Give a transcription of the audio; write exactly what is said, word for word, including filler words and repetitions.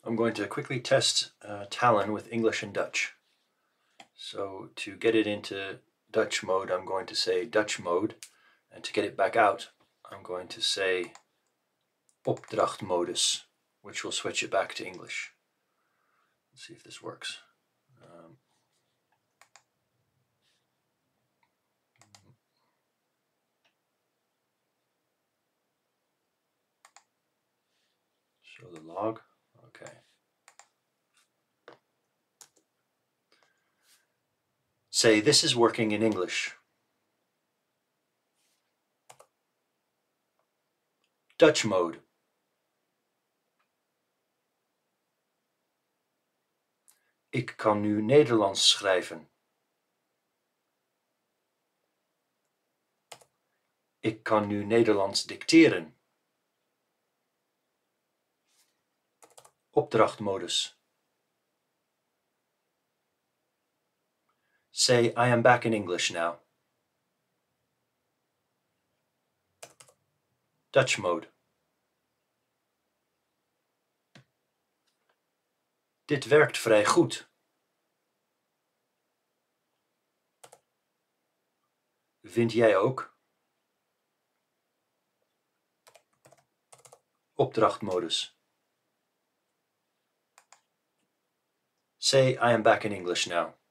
I'm going to quickly test uh, Talon with English and Dutch. So to get it into Dutch mode, I'm going to say Dutch mode, and to get it back out, I'm going to say opdrachtmodus, which will switch it back to English. Let's see if this works. Um, show the log. Okay. Say this is working in English. Dutch mode. Ik kan nu Nederlands schrijven. Ik kan nu Nederlands dicteren. Opdrachtmodus. Say I am back in English now. Dutch mode. Dit werkt vrij goed. Vind jij ook? Opdrachtmodus. Say I am back in English now.